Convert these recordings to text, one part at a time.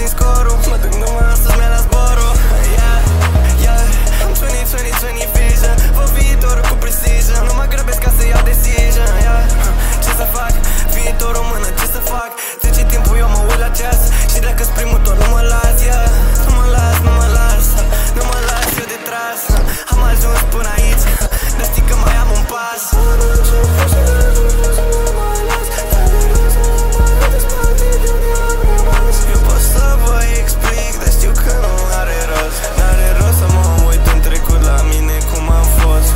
din scorul. Mă duc numai astăzi, mi-a luat zborul. Am 20-20-20 vision. Vă viitorul cu precision. Nu mă grăbesc ca să iau decision. Ce să fac? Viitorul în mână, ce să fac? Trece timpul, eu mă uit la ceas și dacă-s primul tot nu mă las. Nu mă las, nu mă las, nu mă las eu de tras. Am ajuns până aici, dar știi că mai am un pas. Eu pot să vă explic, dar știu că nu are rost. N-are rost să mă uit în trecut la mine cum am fost,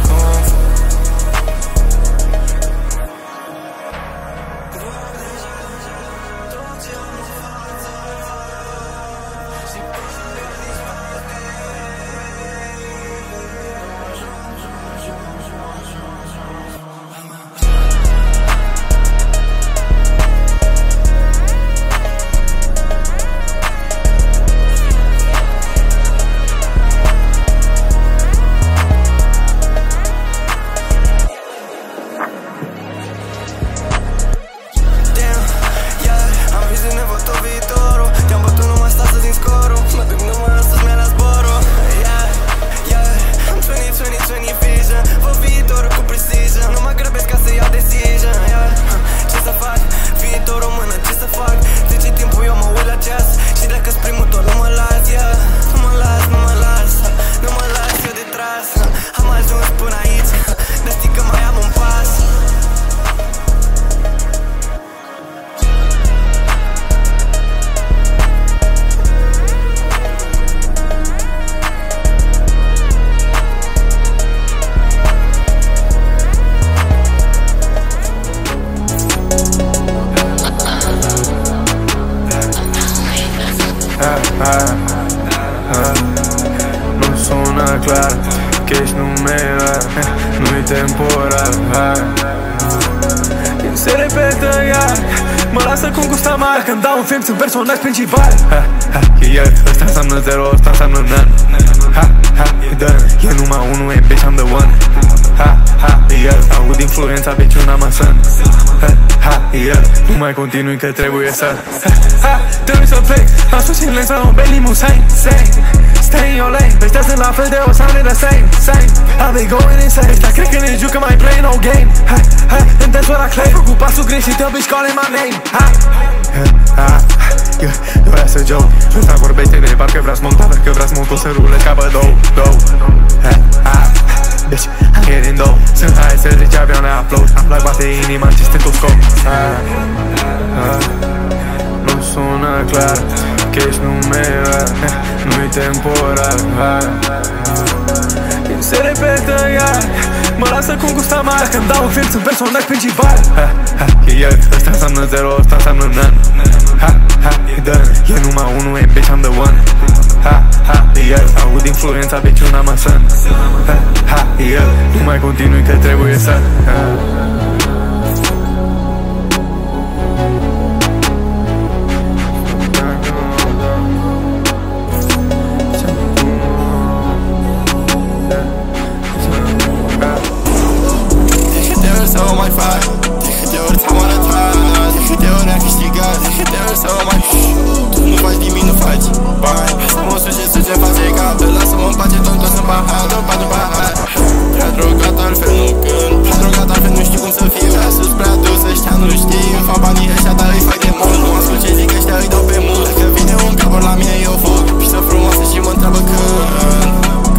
nu sună clar, că ești numerar, nu-i temporar. Se repetă iar, mă lasă cu gust amar. Când dau un film sunt personaj principal. Ăsta înseamnă zero, ăsta înseamnă none. E done, e numai unul, e bitch, I'm the one. Aud influența, bitch, un amasan. Nu mai continui că trebuie să trebuie să plec. Am sus în lens la un belly musain. Stay in your lane, ăștia sunt la fel de o sound the same. I'll be going insane. Ăștia cred că ne jucă, mai play no game. Intenț fără claim, cu pasul greșit, te bitch calling my name. Eu vrea să joke. Ăsta vorbește de parcă vrea smoke, dar dacă vrea smoke o să rule ca bădou. Bitch, I'm getting dough. Sunt high să zici avion ne upload. Am like bate inima în stetoscop. Nu sună clar, că ești numerar, nu-i temporar. Se repetă iar, mă lasă cu gust amar. Când dau un film sunt personaj principal. Ăsta înseamnă zero, ăsta înseamnă none. E done, e numai unul, e bitch, I'm the one. Aud influența, bitch, un amasan. Nu mai continui că trebuie să să o mai fac, de câte ori ți-am arătat, de câte ori am câștigat, de câte ori să o mai tu nu faci nimic, nu faci bani. Să mă suge să ce face capă, lasă-mă în pace, tot sunt pahar, tot patru pahar. Prea drogat, altfel nu cânt, prea drogat, altfel nu știu cum să fiu. Prea sus, prea dus, ăștia nu știu. Îmi fac banii ăștia, dar îi fac de mult. Nu ascult ce zic ăștia, îi dau pe mult. Dacă vine un capăr la mine, eu fug pisă frumoasă și mă întreabă când.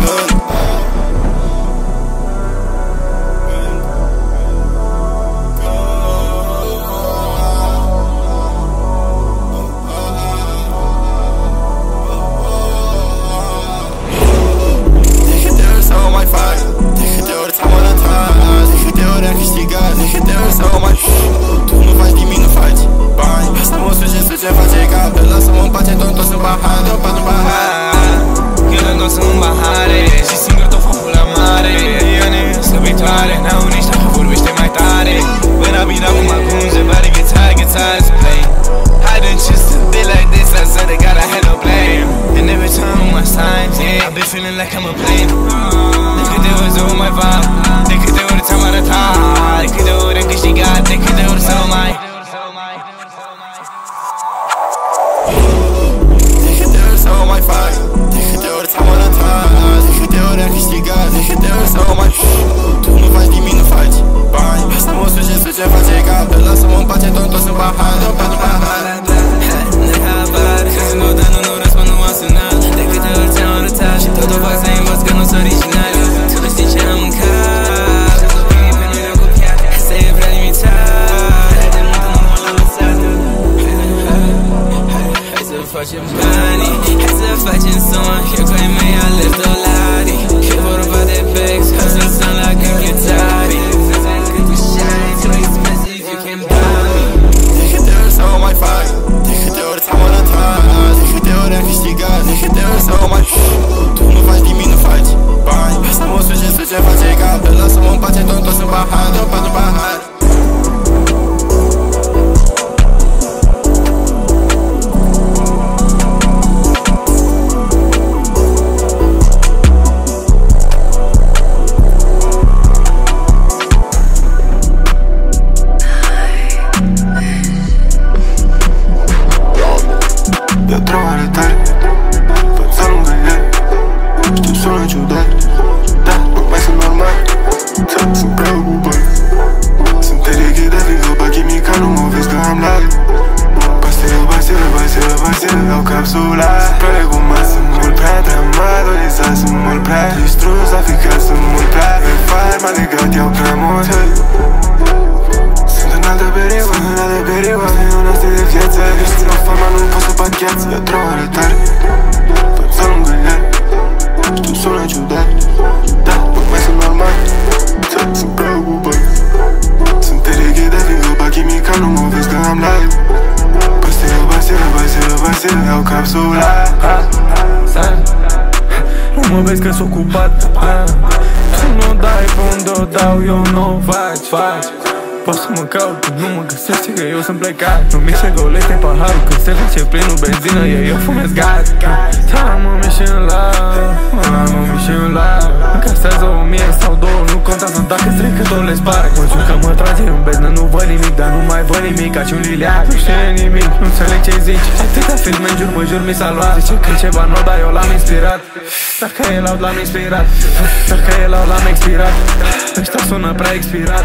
Tu nu faci nimic, nu faci bani. Asta mă suge să ce face capă, lasă-mă în pace, tot sunt pahar, tot patru pahar. Eu le sunt în bahare și singur tot focul la mare. Ione, slăbitoare, n-au nici dacă vorbește mai tare. When I beat up with my goons, everybody gets high as play. I done choose to be like this, I said I gotta have no blame. And every time on my signs, yeah, I been feeling like I'm a plane. De câte ori zău mai fac, de câte ori ți-am arătat, de câte ori am câștigat, de câte ori să mai. De iau cremos, hey. Sunt în altă perioadă, e un astfel de viață. Ești la forma, nu pot să bat gheață. E o droare tare, fața lungă iar. Știu, sună ciudat, dar nu mai sunt normal. Sunt preocupat, sunt teleghedat din gropa chimica. Nu mă vezi că am live. Pastilă, iau capsula. Nu mă vezi că-s ocupat. Tu nu dai pe unde o dau, eu nu o faci. Poți să mă caut, nu mă găsește că eu sunt plecat. Nu mi se golește paharul, când se face plinul benzină, eu fumez gat. Da, mă mișc în la încasează 1000 sau 2, nu contează dacă strică tot le spare. Mă jur că mă trage în beznă, nu văd nimic, dar nu mai văd nimic, ca și un liliac. Nu știe nimic, nu înțeleg ce zici. Atâtea filme în jur, mă jur, mi s-a luat. Zice că ceva nou, dar eu l-am inspirat. Dacă e laud, l-am inspirat. Dacă e laud, l-am expirat. Ăștia sună prea expirat.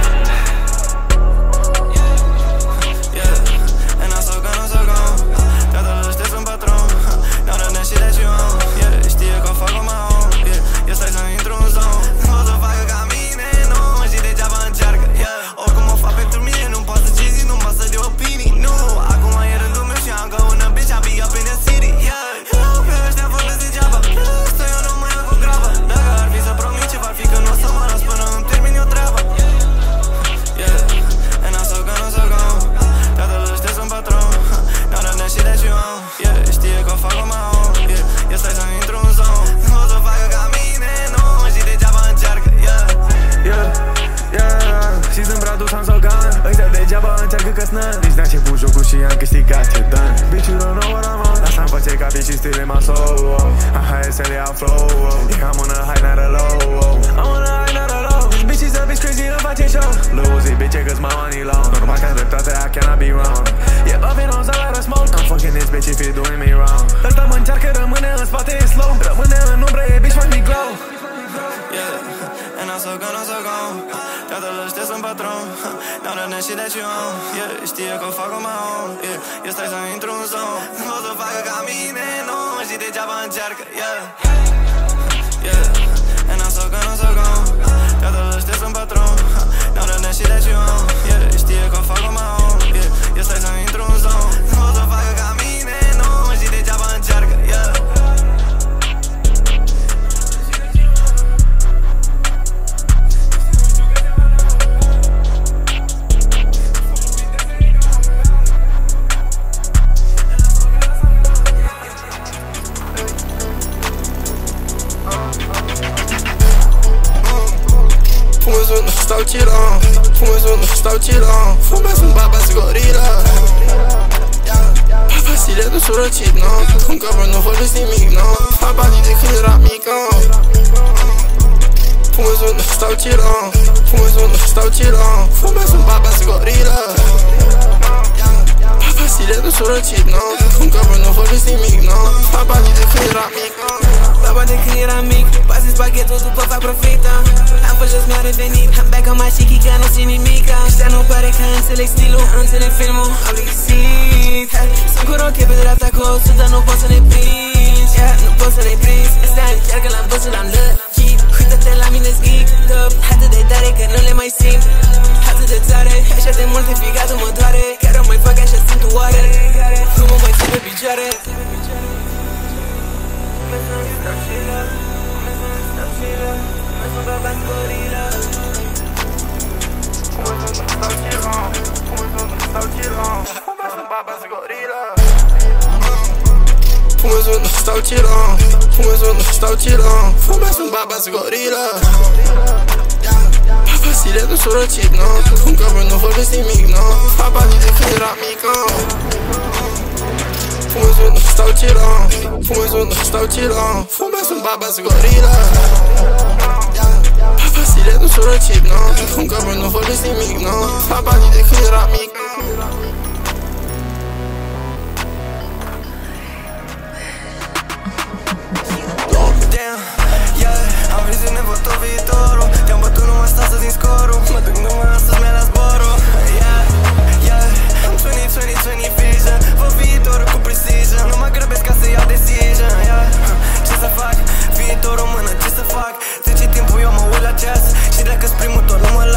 Nici n-a început jocul și am câștigat ce dăm. Bitch, you don't know what I'm on. Asta-mi face ca bitch și stil in my soul. I'm high as hell, yeah, I flow. Yeah, I'm on a high, not a low. I'm on a high, not a low. Bitches up, it's crazy, îmi face show. Luzi, bitch, cause my money long. Normal că-n dreptate, I cannot be wrong. Yeah, puffin' on salary smoke. I'm fucking this bitch if you doing me wrong. Ăsta mă încearcă, rămâne în spate, e slow. Rămâne în umbră, e bitch, fuck me glow. Yeah, and I'm so gone. Toată ăștia sunt patron. Down the shit that you own. Yeah, știe că o fac on my own. Yeah, eu stai să intru în zone. Nu o să facă ca mine, nu. Și degeaba încearcă, yeah, and I'm so gone. Toată ăștia sunt patron. Down the shit that you own. Yeah, știe că o fac on my own. Yeah, eu stai să intru în zone. Nu o să facă ca mine, nu. Și degeaba încearcă, yeah. Stau chillon, fumez un babas gorila. Pastilă de surăcit, no. Cum că bro, nu vorbesc nimic, no. Fac banii de când eram mic, no. Stau chillon, fumez un babas gorila. Pastilă de surăcit, no. Cum că bro, nu vorbesc nimic, no. Fac banii de când eram mic, no. Baba de când eram mic, pasi spaghetul după fac profita. Am fost jos, mi-a revenit. I'm back on my shit, că nu simt nimica. Ăștia nu pare că înțeleg stilul, înțeleg filmul, am lipsit. Sunt cu roche pe dreapta cu 100, dar nu pot să ne prinzi. Yeah, nu pot să ne prinzi. Ăstea încearcă, l-am văzut, l-am lăchit. Uită-te la mine, zghic up. Atât de tare că nu le mai simt. Atât de tare, așa de multe figatul mă doare. Chiar o mai fac așa, simt oare. Nu mă mai țin pe picioare. Fumez un babas gorila. Pastilă de surăcit, no. Cum că bro, nu vorbesc nimic, no. Fac banii de când eram mic, no. Stau chillon, fumez un babas gorila. Pastilă de surăcit, no. Cum că bro, nu vorbesc nimic, no. Fac banii de când eram mic, no. Am vizit nevăzut viitorul. Te-am bătut numai astăzi din scorul. Mă duc numai astăzi, mi-a dat zborul. Yeah, am 20 vision. Văd viitorul cu precision. Nu mă grăbesc ca să iau decision. Yeah, ce să fac? Viitorul mână, ce să fac? Trece timpul, eu mă uit la ceas. Și dacă-s primul tot, nu mă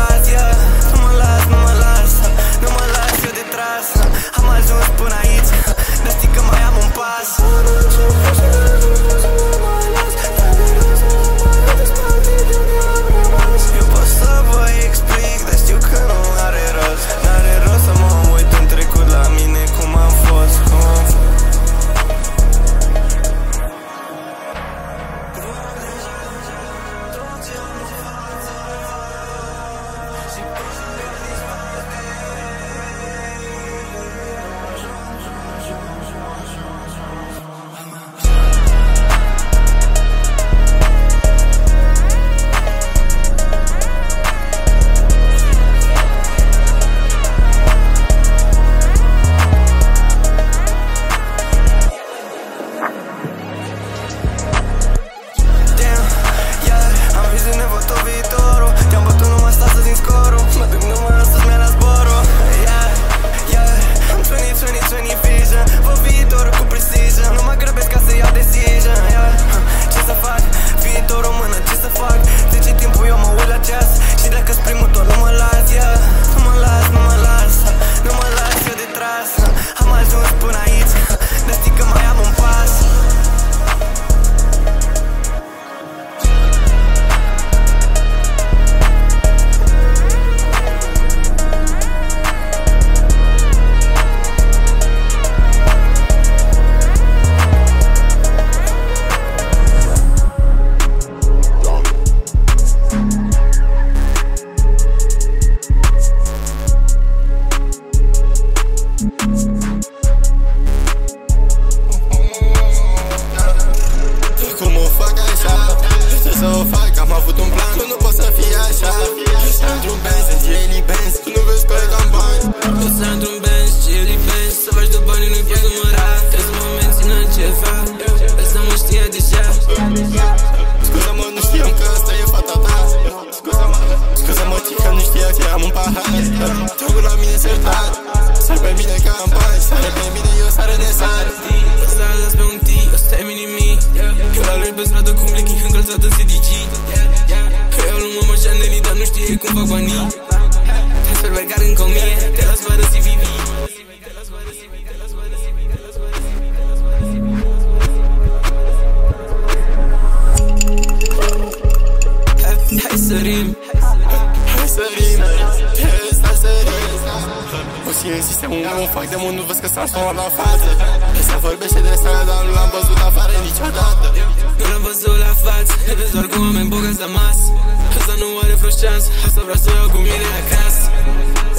ți am un pahar. Te-au la mine sertat, sar pe mine ca în pași. Sare pe mine, eu sară de sar. Ăsta las pe un tii, ăsta e mini-mi. Eu la lui pe stradă cu blechi încălțat în CDG. Eu nu mă mășandenii, dar nu știe cum fac banii. Transfer vergar încă 1000, te las fără CVV. Hai sărim, hai sărim, hai sărim. O ții în sistemul meu, fac de mult, nu văd că s-a transformat la față. Ăsta vorbește de stradă, dar nu l-am văzut afară niciodată. Nu l-am văzut la față, le vezi doar cu oameni bogați la masă. Ăsta nu are vreo șansă, asta vreau să o iau cu mine acasă.